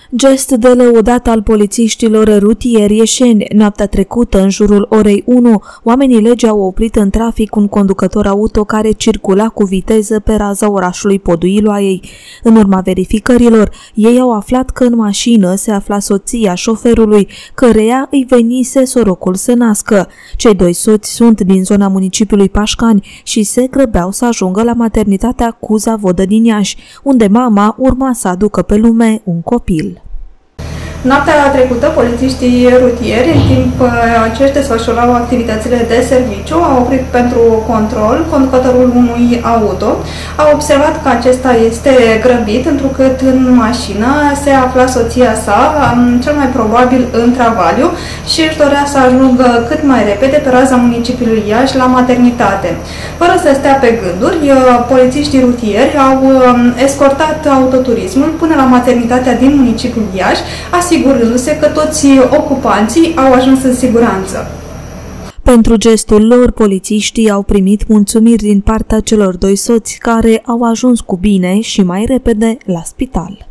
Gest de lăudat al polițiștilor rutieri ieșeni. Noaptea trecută, în jurul orei 1, oamenii legii au oprit în trafic un conducător auto care circula cu viteză pe raza orașului Poduiloaiei. În urma verificărilor, ei au aflat că în mașină se afla soția șoferului, căreia îi venise sorocul să nască. Cei doi soți sunt din zona municipiului Pașcani și se grăbeau să ajungă la maternitatea Cuza Vodă din Iași, unde mama urma să aducă pe lume un copil. Noaptea trecută, polițiștii rutieri, în timp ce își desfășurau activitățile de serviciu, au oprit pentru control conducătorul unui auto. Au observat că acesta este grăbit, întrucât în mașină se afla soția sa, cel mai probabil în travaliu, și își dorea să ajungă cât mai repede pe raza municipiului Iași la maternitate. Fără să stea pe gânduri, polițiștii rutieri au escortat autoturismul până la maternitatea din municipiul Iași, asigurându-se că toți ocupanții au ajuns în siguranță. Pentru gestul lor, polițiștii au primit mulțumiri din partea celor doi soți care au ajuns cu bine și mai repede la spital.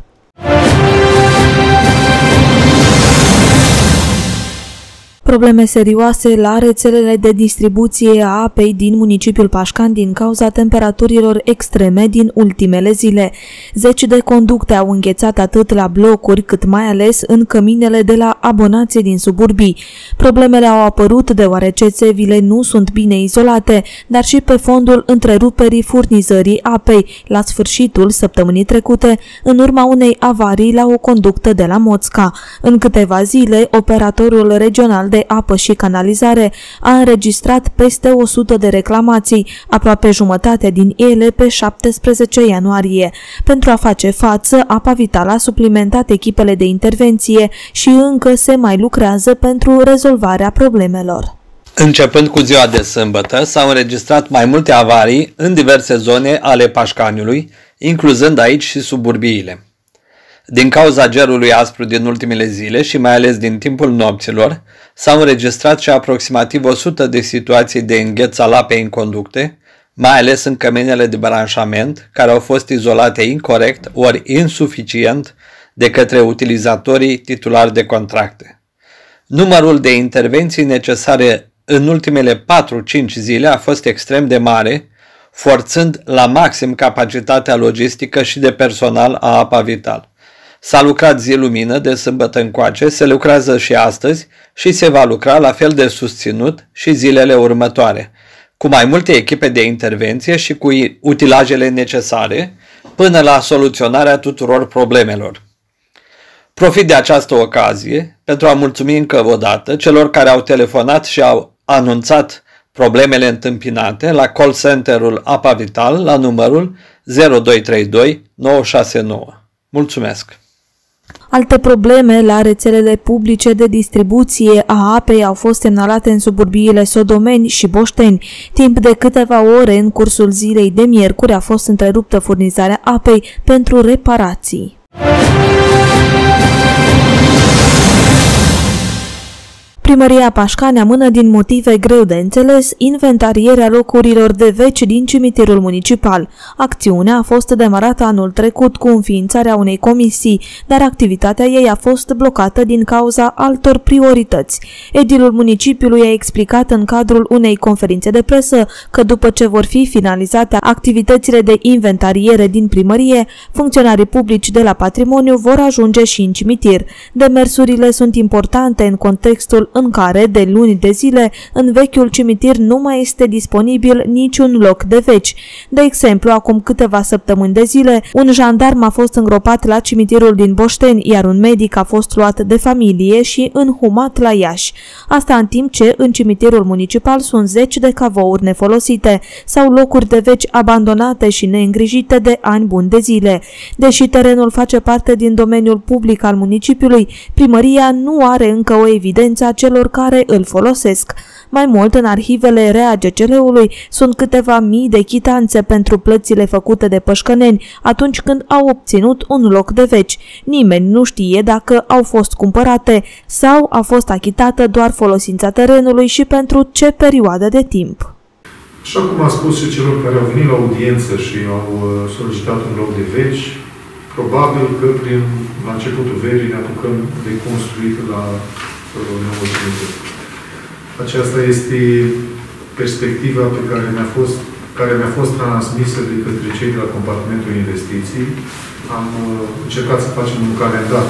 Probleme serioase la rețelele de distribuție a apei din municipiul Pașcani din cauza temperaturilor extreme din ultimele zile. Zeci de conducte au înghețat atât la blocuri cât mai ales în căminele de la abonații din suburbii. Problemele au apărut deoarece țevile nu sunt bine izolate, dar și pe fondul întreruperii furnizării apei la sfârșitul săptămânii trecute, în urma unei avarii la o conductă de la Moțca. În câteva zile, operatorul regional de apă și canalizare a înregistrat peste 100 de reclamații, aproape jumătate din ele pe 17 ianuarie. Pentru a face față, Apa Vitală a suplimentat echipele de intervenție și încă se mai lucrează pentru rezolvarea problemelor. Începând cu ziua de sâmbătă, s-au înregistrat mai multe avarii în diverse zone ale Pașcaniului, incluzând aici și suburbiile. Din cauza gerului aspru din ultimele zile și mai ales din timpul nopților, s-au înregistrat și aproximativ 100 de situații de îngheț al apei în conducte, mai ales în căminele de branșament, care au fost izolate incorect ori insuficient de către utilizatorii titulari de contracte. Numărul de intervenții necesare în ultimele 4-5 zile a fost extrem de mare, forțând la maxim capacitatea logistică și de personal a Apa Vitală. S-a lucrat zi lumină de sâmbătă încoace, se lucrează și astăzi și se va lucra la fel de susținut și zilele următoare, cu mai multe echipe de intervenție și cu utilajele necesare până la soluționarea tuturor problemelor. Profit de această ocazie pentru a mulțumi încă o dată celor care au telefonat și au anunțat problemele întâmpinate la call center-ul Apa Vitală la numărul 0232 969. Mulțumesc! Alte probleme la rețelele publice de distribuție a apei au fost semnalate în suburbiile Sodomeni și Boșteni. Timp de câteva ore în cursul zilei de miercuri a fost întreruptă furnizarea apei pentru reparații. Primăria Pașcani amână din motive greu de înțeles inventarierea locurilor de veci din cimitirul municipal. Acțiunea a fost demarată anul trecut cu înființarea unei comisii, dar activitatea ei a fost blocată din cauza altor priorități. Edilul municipiului a explicat în cadrul unei conferințe de presă că după ce vor fi finalizate activitățile de inventariere din primărie, funcționarii publici de la patrimoniu vor ajunge și în cimitir. Demersurile sunt importante în contextul în care, de luni de zile, în vechiul cimitir nu mai este disponibil niciun loc de veci. De exemplu, acum câteva săptămâni de zile, un jandarm a fost îngropat la cimitirul din Boșteni, iar un medic a fost luat de familie și înhumat la Iași. Asta în timp ce, în cimitirul municipal, sunt zeci de cavouri nefolosite sau locuri de veci abandonate și neîngrijite de ani buni de zile. Deși terenul face parte din domeniul public al municipiului, primăria nu are încă o evidență a celor care îl folosesc. Mai mult, în arhivele RAGCL-ului sunt câteva mii de chitanțe pentru plățile făcute de pășcăneni atunci când au obținut un loc de veci. Nimeni nu știe dacă au fost cumpărate sau a fost achitată doar folosința terenului și pentru ce perioadă de timp. Așa cum am spus și celor care au venit la audiență și au solicitat un loc de veci, Probabil că la începutul verii ne apucăm de construit la nouă cimitir. Aceasta este perspectiva pe care mi-a fost transmisă de către cei de la compartimentul investiții. Am încercat să facem un calendar.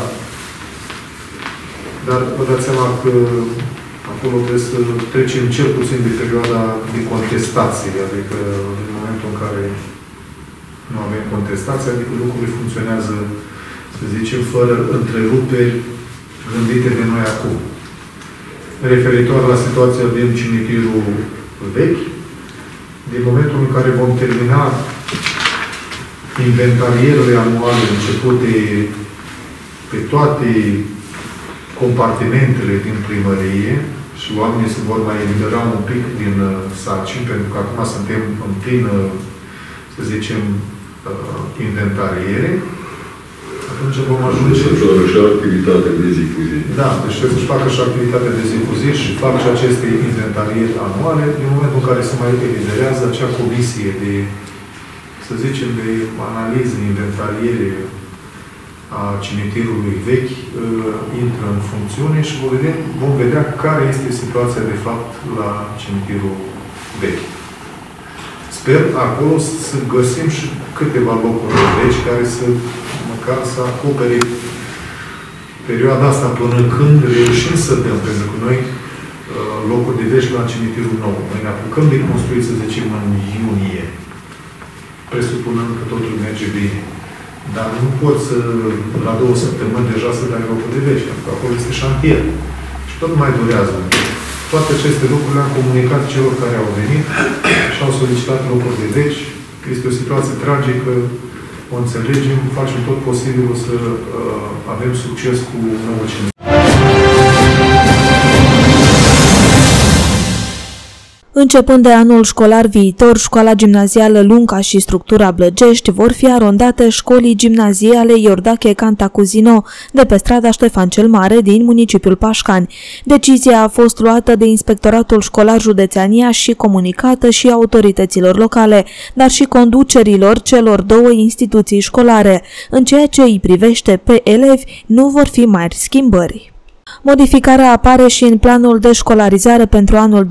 Dar vă dați seama că acolo trebuie să trecem cel puțin de perioada de contestație, adică în momentul în care nu avem contestație, adică lucrurile funcționează, să zicem, fără întreruperi gândite de noi acum. Referitor la situația din cimitirul vechi, din momentul în care vom termina inventarierele anuale începute pe toate compartimentele din primărie și oamenii se vor mai elibera un pic din sarcini, pentru că acum suntem în plină, să zicem, inventariere, atunci vom ajunge... Și activitatea de zi cu zi. Da, deci trebuie să-și facă și activitatea de zi cu zi și fac și aceste inventariere anuale, din momentul în care se mai eliberează acea comisie de, să zicem, de analiză, inventariere a cimitirului vechi, intră în funcțiune și vom vedea care este situația de fapt la cimitirul vechi. Sper acolo să găsim și câteva locuri vechi care să măcar să acopere perioada asta până când reușim să dăm, pentru că noi locuri de vechi la cimitirul nou. Noi ne apucăm de construit, să zicem, în iunie, presupunând că totul merge bine. Dar nu poți la 2 săptămâni deja să dai locuri de vechi, pentru că acolo este șantier. Și tot mai durează. Toate aceste lucruri le-am comunicat celor care au venit și au solicitat locuri de veci. Este o situație tragică, o înțelegem, facem tot posibilul să avem succes cu nouă cimitir. Începând de anul școlar viitor, școala gimnazială Lunca și structura Blăgești vor fi arondate școlii gimnaziale Iordache Cantacuzino de pe strada Ștefan cel Mare din municipiul Pașcani. Decizia a fost luată de Inspectoratul Școlar Județean Iași și comunicată și autorităților locale, dar și conducerilor celor 2 instituții școlare. În ceea ce îi privește pe elevi, nu vor fi mari schimbări. Modificarea apare și în planul de școlarizare pentru anul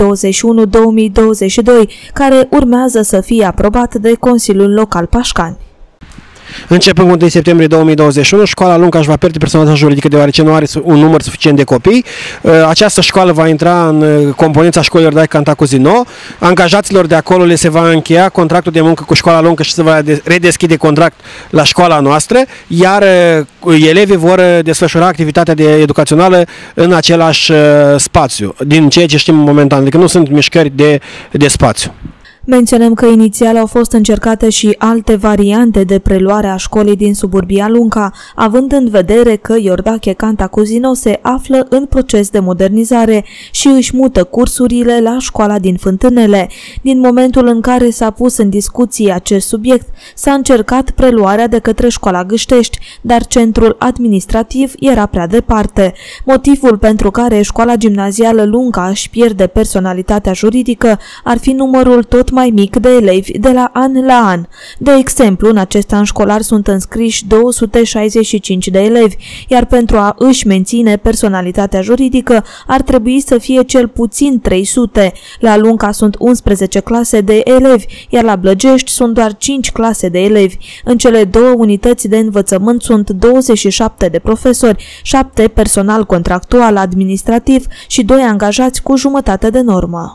2021-2022, care urmează să fie aprobat de Consiliul Local Pașcani. Începând cu 1 septembrie 2021, școala Lunca își va pierde personalitatea juridică deoarece nu are un număr suficient de copii. Această școală va intra în componența școlii Iordache Cantacuzino. Angajaților de acolo le se va încheia contractul de muncă cu școala Lunca și se va redeschide contract la școala noastră, iar elevii vor desfășura activitatea educațională în același spațiu, din ceea ce știm momentan, adică nu sunt mișcări de spațiu. Menționăm că inițial au fost încercate și alte variante de preluare a școlii din suburbia Lunca, având în vedere că Iordache Cantacuzino se află în proces de modernizare și își mută cursurile la școala din Fântânele. Din momentul în care s-a pus în discuție acest subiect, s-a încercat preluarea de către școala Gâștești, dar centrul administrativ era prea departe. Motivul pentru care școala gimnazială Lunca își pierde personalitatea juridică ar fi numărul tot mai mic de elevi de la an la an. De exemplu, în acest an școlar sunt înscriși 265 de elevi, iar pentru a își menține personalitatea juridică ar trebui să fie cel puțin 300. La Lunca sunt 11 clase de elevi, iar la Blăgești sunt doar 5 clase de elevi. În cele 2 unități de învățământ sunt 27 de profesori, 7 personal contractual administrativ și 2 angajați cu jumătate de normă.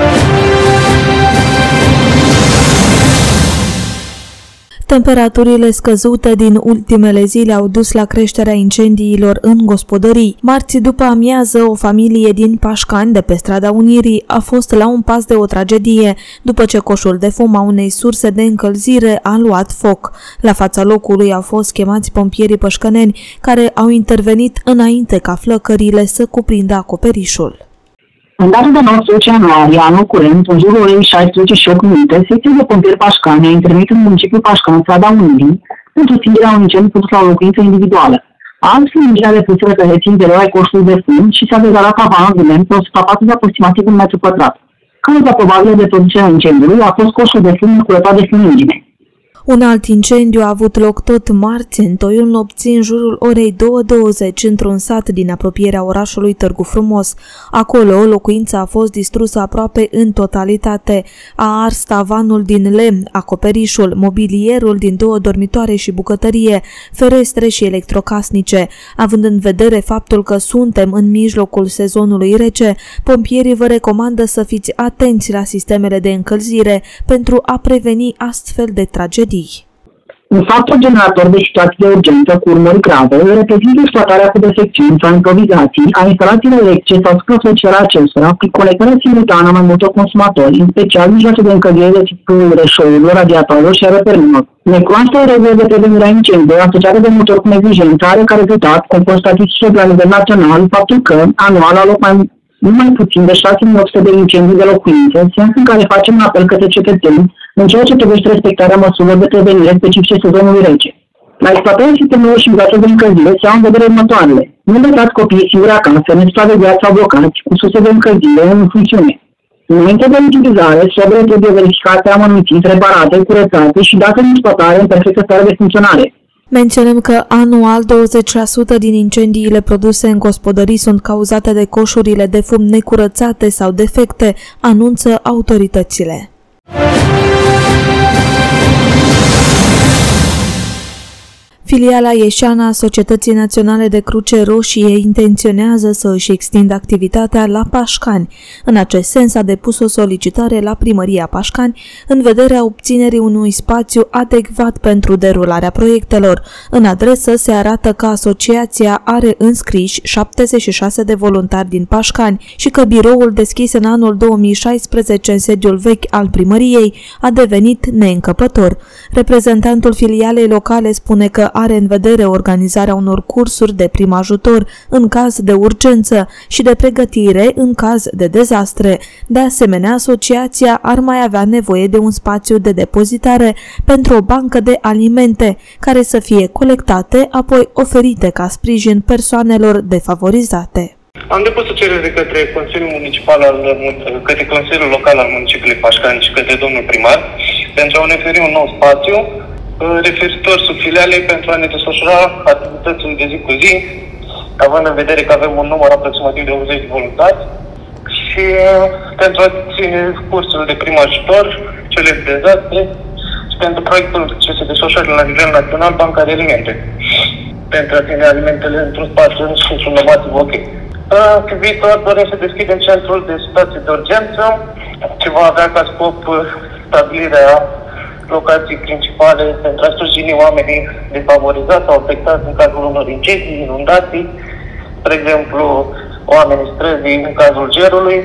Temperaturile scăzute din ultimele zile au dus la creșterea incendiilor în gospodării. Marți după amiază, o familie din Pașcani, de pe strada Unirii, a fost la un pas de o tragedie, după ce coșul de fum a unei surse de încălzire a luat foc. La fața locului au fost chemați pompierii pășcăneni, care au intervenit înainte ca flăcările să cuprindă acoperișul. În data de 19 ianuarie, anul curent, în jurul orei 16 și 8 minute, secția de pompieri Pașcani a intervenit în municipiul Pașcani, strada Unirii, pentru stingerea unui incendiu pus la o locuință individuală. Altfel, inginerea de puțină pe rețin interior ai coșului de fum și s-a dezarmat tavanul de lemn pe o suprafață de aproximativ 1 metru pătrat. Cauza probabilă de producerea incendiului a fost coșul de fum înculetat de fumigine. Un alt incendiu a avut loc tot marți, în toiul nopții, în jurul orei 2:20, într-un sat din apropierea orașului Târgu Frumos. Acolo, locuința a fost distrusă aproape în totalitate. A ars tavanul din lemn, acoperișul, mobilierul din 2 dormitoare și bucătărie, ferestre și electrocasnice. Având în vedere faptul că suntem în mijlocul sezonului rece, pompierii vă recomandă să fiți atenți la sistemele de încălzire pentru a preveni astfel de tragedii. Un factor generator de situații de urgență cu urmări grave reprezintă exploatarea cu defecțiuni sau improvizații a instalațiilor electrice sau suprafețelor acestora prin conectarea simultană a mai multor consumatori, în special mijloace de încălzire de tipul reșourilor, radiatorilor și aeroterminilor. Necunoașterea regulilor de prevenire a incendiilor asociate de motor cu neglijență are ca rezultat, conform statisticilor de la nivel național, faptul că anual au loc nu mai puțin de 6.800 de incendii de locuințe, în sens în care facem un apel către cetățeni în ceea ce privește respectarea măsurilor de prevenire specifice sezonului rece. La exploatarea sistemelor și mijloacelor de încălzire se au în vedere următoarele. Nu lăsați copiii singuri acasă, nesupravegheați sau blocați cu surse de încălzire în funcțiune. Înainte de utilizare, sobrele trebuie verificate amănunțit, reparate, curățate și date în exploatare în perfectă stare de funcționare. Menționăm că anual 20% din incendiile produse în gospodării sunt cauzate de coșurile de fum necurățate sau defecte, anunță autoritățile. Filiala ieșeana a Societății Naționale de Cruce Roșie intenționează să își extindă activitatea la Pașcani. În acest sens a depus o solicitare la Primăria Pașcani în vederea obținerii unui spațiu adecvat pentru derularea proiectelor. În adresă se arată că asociația are înscriși 76 de voluntari din Pașcani și că biroul deschis în anul 2016 în sediul vechi al primăriei a devenit neîncăpător. Reprezentantul filialei locale spune că are în vedere organizarea unor cursuri de prim ajutor în caz de urgență și de pregătire în caz de dezastre. De asemenea, asociația ar mai avea nevoie de un spațiu de depozitare pentru o bancă de alimente care să fie colectate, apoi oferite ca sprijin persoanelor defavorizate. Am depus o cerere către Consiliul Municipal către Consiliul Local al Municipiului Pașcani și către domnul primar pentru a ne oferi un nou spațiu referitor sub filiale pentru a ne desfășura activitățile de zi cu zi, având în vedere că avem un număr aproximativ de 80 de voluntari și pentru a ține cursurile de prim ajutor, cele de dezastre și pentru proiectul ce se desfășoară la nivel național, Banca de Alimente, pentru a ține alimentele într-un spațiu și într-un normativ ok. Pe viitor dorim să deschidem centrul de situații de urgență, ce va avea ca scop stabilirea locații principale pentru a sprijini oamenii defavorizați sau afectați în cazul unor incendii, inundații, spre exemplu, oamenii străzii în cazul gerului.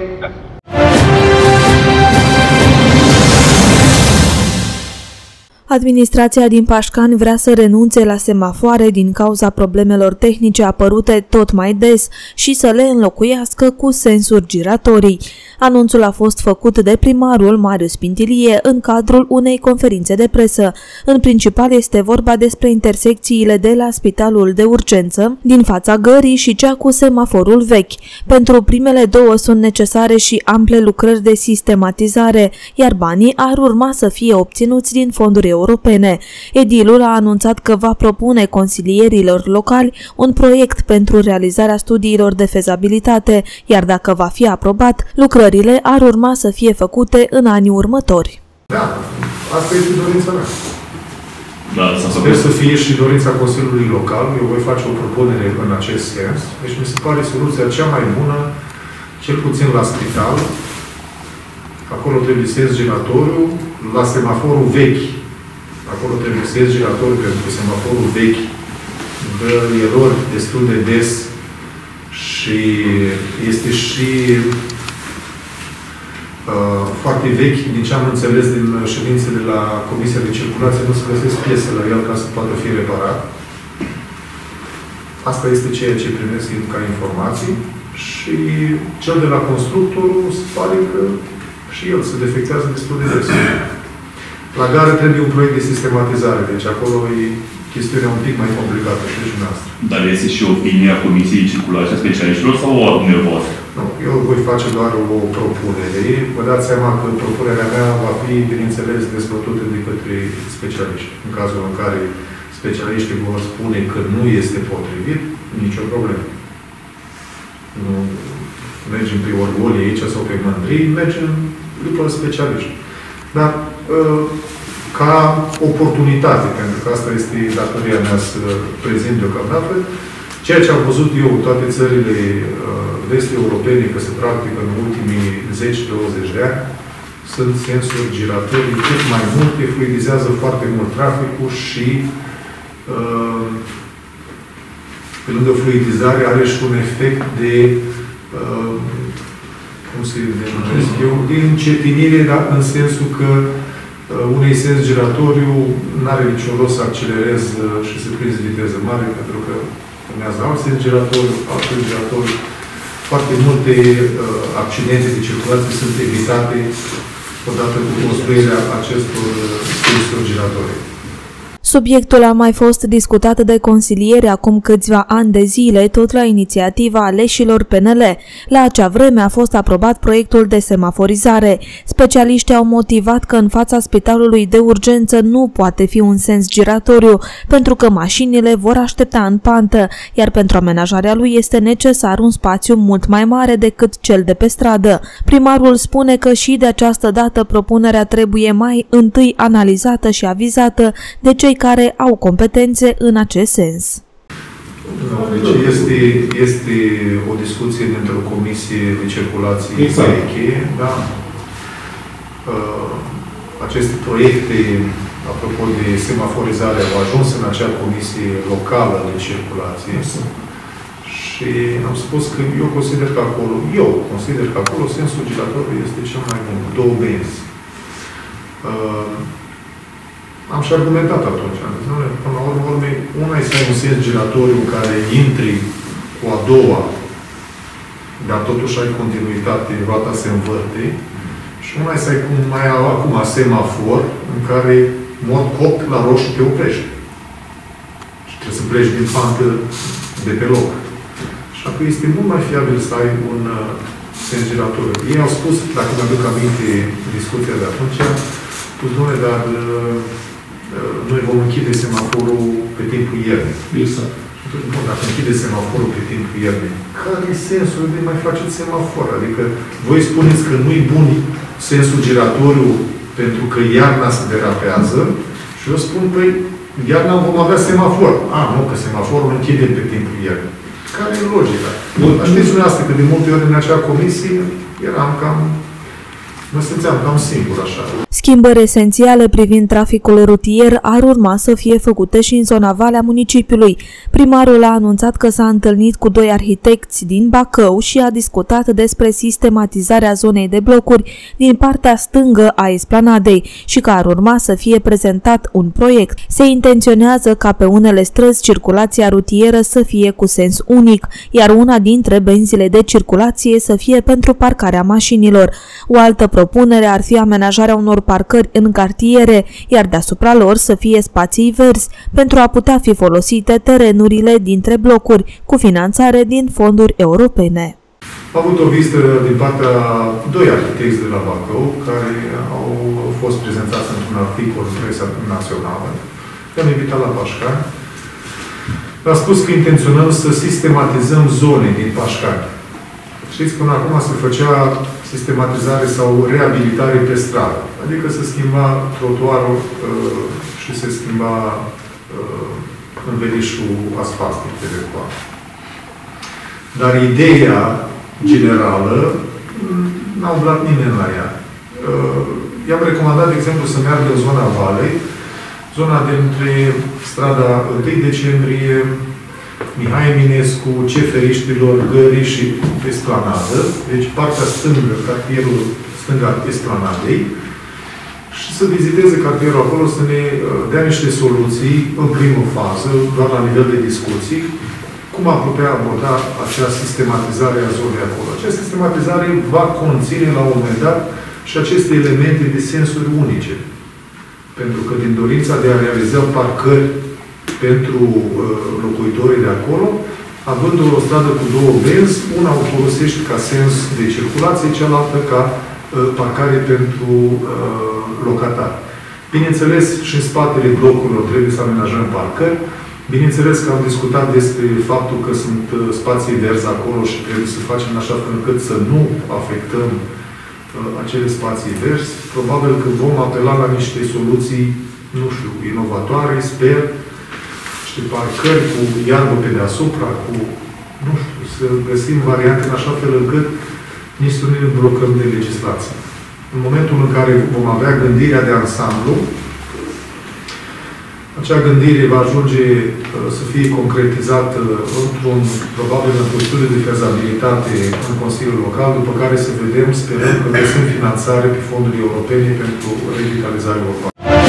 Administrația din Pașcani vrea să renunțe la semafoare din cauza problemelor tehnice apărute tot mai des și să le înlocuiască cu sensuri giratorii. Anunțul a fost făcut de primarul Marius Pintilie în cadrul unei conferințe de presă. În principal este vorba despre intersecțiile de la Spitalul de Urgență, din fața gării și cea cu semaforul vechi. Pentru primele două sunt necesare și ample lucrări de sistematizare, iar banii ar urma să fie obținuți din fonduri europene. Edilul a anunțat că va propune consilierilor locali un proiect pentru realizarea studiilor de fezabilitate, iar dacă va fi aprobat, lucrările ar urma să fie făcute în anii următori. Da, asta este dorința mea. Da, sper să fie și dorința Consiliului Local. Eu voi face o propunere în acest sens. Deci mi se pare soluția cea mai bună, cel puțin la spital. Acolo trebuie sens giratoriu, la semaforul vechi. Acolo trebuie sens giratoriu pentru că semaforul vechi dă erori destul de des și este și foarte vechi, din ce am înțeles din ședințele la Comisia de Circulație, nu se găsesc piese la el ca să poată fi reparat. Asta este ceea ce primesc ca informații și cel de la constructor se pare că și el se defectează destul de des. La gară trebuie un proiect de sistematizare, deci acolo e chestiunea un pic mai complicată și dumneavoastră. Dar este și opinia Comisiei Circulație a Specialiștilor sau a dumneavoastră? Nu, eu voi face doar o propunere. Vă dați seama că propunerea mea va fi, bineînțeles, dezbătută de către specialiști. În cazul în care specialiștii vor spune că nu este potrivit, nicio problemă. Nu mergem pe orgolii aici sau pe mândrii, mergem după specialiști. Dar ca oportunitate, pentru că asta este datoria mea să prezint deocamdată, ceea ce am văzut eu în toate țările vest europene că se practică în ultimii 10-20 de ani, sunt sensuri giratorii cât mai multe, fluidizează foarte mult traficul și pe lângă fluidizare are și un efect de cum se denumesc eu, de încetinire, dar în sensul că unei sens giratoriu nu are niciun rost să accelerez și să prinzi viteză mare, pentru că urmează alt sens giratoriu, alt sens giratoriu. Foarte multe accidente de circulație sunt evitate odată cu construirea acestor sensuri giratorii. Subiectul a mai fost discutat de consilieri acum câțiva ani de zile, tot la inițiativa aleșilor PNL. La acea vreme a fost aprobat proiectul de semaforizare. Specialiștii au motivat că în fața spitalului de urgență nu poate fi un sens giratoriu, pentru că mașinile vor aștepta în pantă, iar pentru amenajarea lui este necesar un spațiu mult mai mare decât cel de pe stradă. Primarul spune că și de această dată propunerea trebuie mai întâi analizată și avizată de cei care au competențe în acest sens. Deci este o discuție dintr-o comisie de circulație veche, da? Aceste proiecte, apropo de semaforizare, au ajuns în acea comisie locală de circulație. Și am spus că eu consider că acolo sensul giratoriu este cel mai bun. Două benzi. Am și argumentat atunci. Am zis, până la urmă, una e să ai un sens giratoriu în care intri cu a doua, dar totuși ai continuitate, roata se învârte, și una e să ai cum mai au acum semafor, în care, în mod copt, la roșu te oprești. Și trebuie să pleci din pantă de pe loc. Și apoi este mult mai fiabil să ai un sens giratoriu. Ei au spus, dacă mi-aduc aminte discuția de atunci, dom'le, dar noi vom închide semaforul pe timpul iernii. Exact. Bun, dacă închide semaforul pe timpul iernii, care e sensul de mai faceți semafor? Adică voi spuneți că nu-i bun sensul giratoriu pentru că iarna se derapează și eu spun, păi, iarna vom avea semafor. Nu, că semaforul închide pe timpul iernii. Care e logica? Știți dumneavoastră că de multe ori în acea comisie eram cam... Mă simțeam cam singur așa. Schimbări esențiale privind traficul rutier ar urma să fie făcute și în zona Valea municipiului. Primarul a anunțat că s-a întâlnit cu 2 arhitecți din Bacău și a discutat despre sistematizarea zonei de blocuri din partea stângă a esplanadei și că ar urma să fie prezentat un proiect. Se intenționează ca pe unele străzi circulația rutieră să fie cu sens unic, iar una dintre benzile de circulație să fie pentru parcarea mașinilor. O altă propunere ar fi amenajarea unor parcări în cartiere, iar deasupra lor să fie spații verzi, pentru a putea fi folosite terenurile dintre blocuri, cu finanțare din fonduri europene. Am avut o vizită din partea 2 arhitecți de la Bacău, care au fost prezentați într-un articol în presa națională. I-am invitat la Pașcani. Le-am spus că intenționăm să sistematizăm zone din Pașcani. Știți, până acum se făcea sistematizare sau reabilitare pe stradă. Adică se schimba trotuarul și se schimba învelișul asfaltic de trotuar. Dar ideea generală n-a umblat nimeni la ea. I-am recomandat, de exemplu, să meargă în zona Valei, zona dintre strada 1 decembrie, Mihai Eminescu, Ceferiștilor, Gării și Esplanadă, deci partea stângă, cartierul stânga Esplanadei, și să viziteze cartierul acolo, să ne dea niște soluții în primă fază, doar la nivel de discuții, cum am putea aborda acea sistematizare a zonei acolo. Acea sistematizare va conține la un moment dat și aceste elemente de sensuri unice. Pentru că din dorința de a realiza parcări pentru locuitorii de acolo, având o stradă cu două benzi, una o folosești ca sens de circulație, cealaltă ca parcare pentru locatari. Bineînțeles, și în spatele blocurilor trebuie să amenajăm parcări. Bineînțeles că am discutat despre faptul că sunt spații verzi acolo și trebuie să facem în așa fel încât să nu afectăm acele spații verzi. Probabil că vom apela la niște soluții, nu știu, inovatoare, sper, niște parcări cu iarbă pe deasupra, cu, nu știu, să găsim variante în așa fel încât nici să nu ne blocăm de legislație. În momentul în care vom avea gândirea de ansamblu, acea gândire va ajunge să fie concretizată probabil într-un studiu de fezabilitate în Consiliul Local, după care să vedem, sperăm că găsim finanțare pe fonduri europene pentru revitalizare urbană.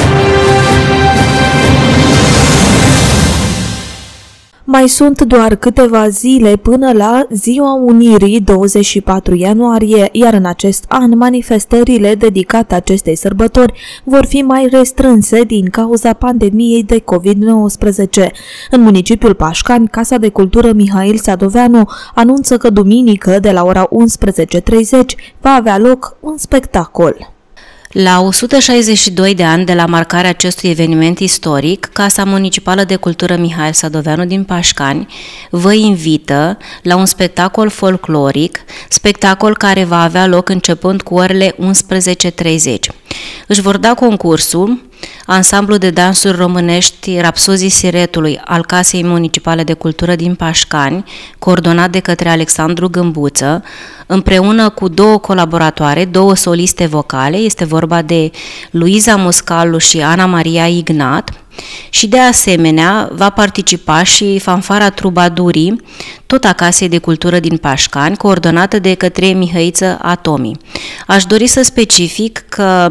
Mai sunt doar câteva zile până la Ziua Unirii, 24 ianuarie, iar în acest an manifestările dedicate acestei sărbători vor fi mai restrânse din cauza pandemiei de COVID-19. În municipiul Pașcani, Casa de Cultură Mihail Sadoveanu anunță că duminică, de la ora 11:30, va avea loc un spectacol. La 162 de ani de la marcarea acestui eveniment istoric, Casa Municipală de Cultură Mihail Sadoveanu din Pașcani vă invită la un spectacol folcloric, spectacol care va avea loc începând cu orele 11:30. Își vor da concursul Ansamblu de dansuri românești Rapsozii Siretului al Casei Municipale de Cultură din Pașcani, coordonat de către Alexandru Gâmbuță, împreună cu două colaboratoare, două soliste vocale, este vorba de Luiza Muscalu și Ana Maria Ignat, și de asemenea va participa și fanfara Trubadurii, tot a Casei de Cultură din Pașcani, coordonată de către Mihăiță Atomi. Aș dori să specific că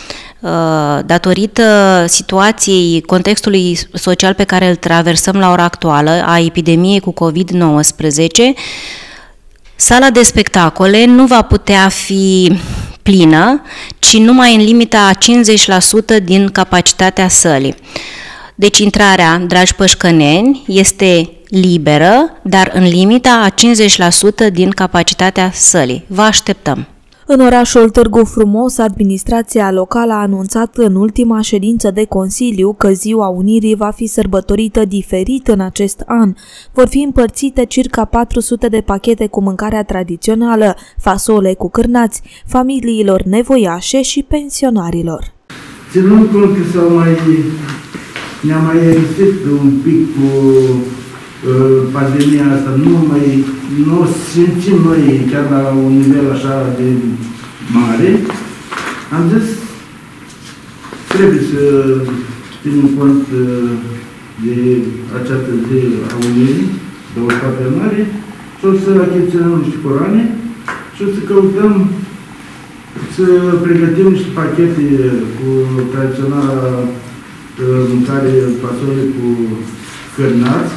datorită situației, contextului social pe care îl traversăm la ora actuală, a epidemiei cu COVID-19, sala de spectacole nu va putea fi plină, ci numai în limita a 50% din capacitatea sălii. Deci intrarea, dragi pășcăneni, este liberă, dar în limita a 50% din capacitatea sălii. Vă așteptăm! În orașul Târgu Frumos, administrația locală a anunțat în ultima ședință de Consiliu că Ziua Unirii va fi sărbătorită diferit în acest an. Vor fi împărțite circa 400 de pachete cu mâncarea tradițională, fasole cu cârnați, familiilor nevoiașe și pensionarilor. Ținând cont că ne-am mai existit un pic cu pandemia asta, nu simțim noi chiar la un nivel așa de mare, am zis trebuie să ținem cont de această zi a Unirii, 24 ianuarie, și o să achiziționăm niște coroane și o să căutăm să pregătim niște pachete cu tradiționala mâncare fasole cu cârnați.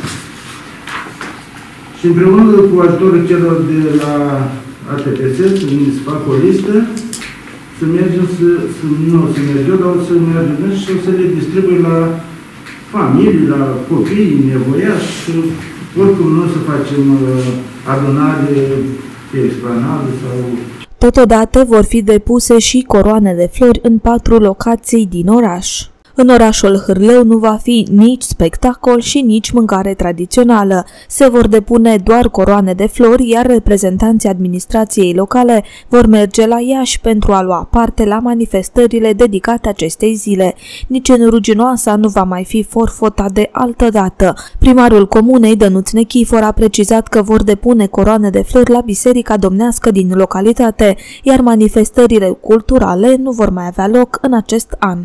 Și împreună cu ajutorul celor de la ATPS, să fac o listă, să mergem dar o să mergem și o să le distribui la familii, la copii, nevoiași, și oricum nu o să facem adunare pe explanadă sau... Totodată vor fi depuse și coroane de flori în 4 locații din oraș. În orașul Hârlău nu va fi nici spectacol și nici mâncare tradițională. Se vor depune doar coroane de flori, iar reprezentanții administrației locale vor merge la Iași pentru a lua parte la manifestările dedicate acestei zile. Nici în Ruginoasa nu va mai fi forfota de altă dată. Primarul comunei, Dănuț Nechifor, a precizat că vor depune coroane de flori la Biserica Domnească din localitate, iar manifestările culturale nu vor mai avea loc în acest an.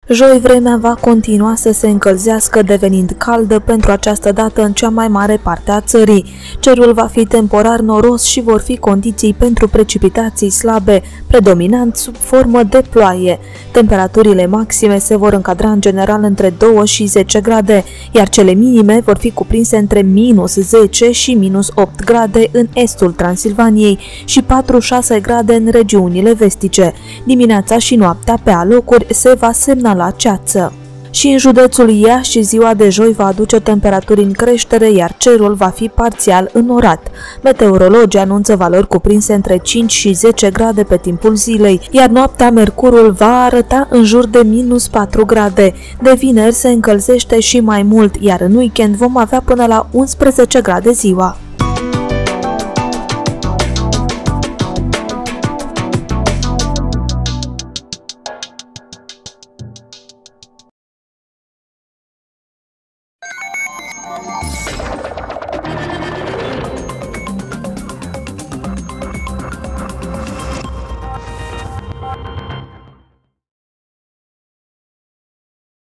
Joi vremea va continua să se încălzească, devenind caldă pentru această dată în cea mai mare parte a țării. Cerul va fi temporar noros și vor fi condiții pentru precipitații slabe, predominant sub formă de ploaie. Temperaturile maxime se vor încadra în general între 2 și 10 grade, iar cele minime vor fi cuprinse între minus 10 și minus 8 grade în estul Transilvaniei și 4-6 grade în regiunile vestice. Dimineața și noaptea pe alocuri se va semnala ceață. Și în județul Iași, ziua de joi va aduce temperaturi în creștere, iar cerul va fi parțial înnorat. Meteorologii anunță valori cuprinse între 5 și 10 grade pe timpul zilei, iar noaptea mercurul va arăta în jur de minus 4 grade. De vineri se încălzește și mai mult, iar în weekend vom avea până la 11 grade ziua.